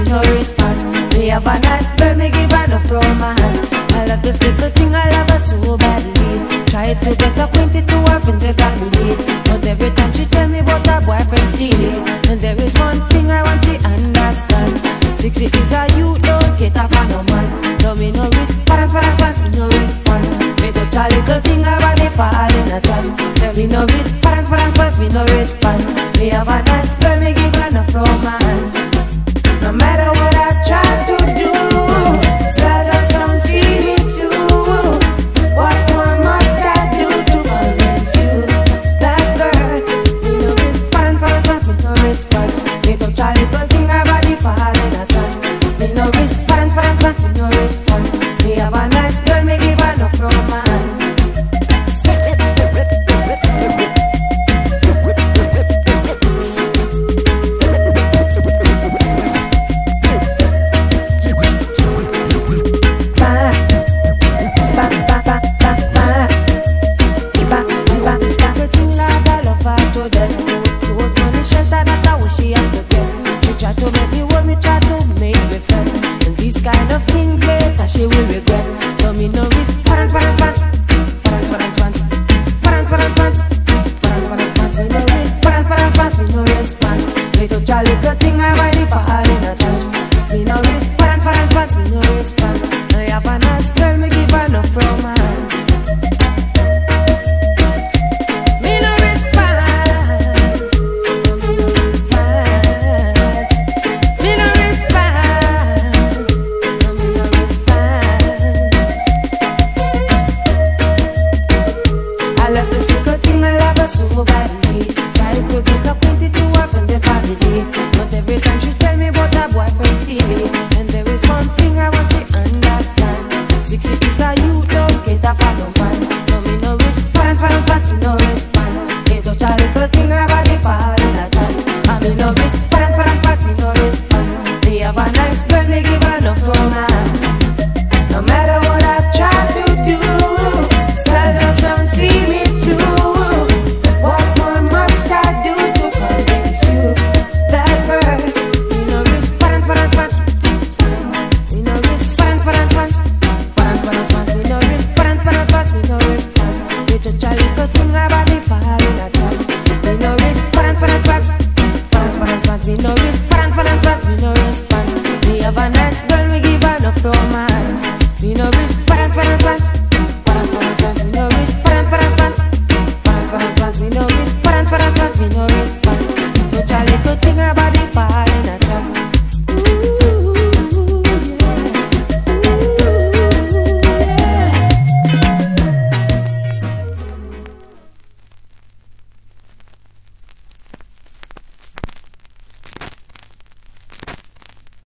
no response. Me have a nice girl, me give her no romance. I love this little thing, I love her so badly. Try to get acquainted to her friends and family, but every time she tell me about her boyfriend stealing. And there is one thing I want to understand: 60 is a you don't get up on no man. So me no response, me no response. Me touch a little thing about the fall in a touch. Tell me no response, me no response. Me have a nice girl, me give her no romance. No matter what I try to do, still just don't see me through. What more must I do to convince you that girl? Me no response, me no response. Me touch a little thing about the fall in a touch. Me no response, me no response. Me have a nice girl, me give her no romance. She will regret. So me no response, me no response, me no response. Me touch a little thing I buy the fall in a touch. Me no response, me no response. I have a nice girl, me give her no romance. Me no response, me no response. Me no response, me no response. I love this little thing, I love her so badly. Try to get acquainted to her friends and family, but every time she tell me about her boyfriend stealing. And there is one thing I want to understand: 60 is a you don't get a follow man. So me no response, me no response. Me touch a little thing about the fall in a touch. And me no response, me no response. Me have a nice girl, me give her no romance. No matter what I try to do, still just don't see me through. What more must I do to convince you that girl? Me no response, me no response, me no response, me no response. Me touch a little thing about the fall in a touch. Me no response, me no response, me no response. Me have a nice girl, me give her no romance. Me no response.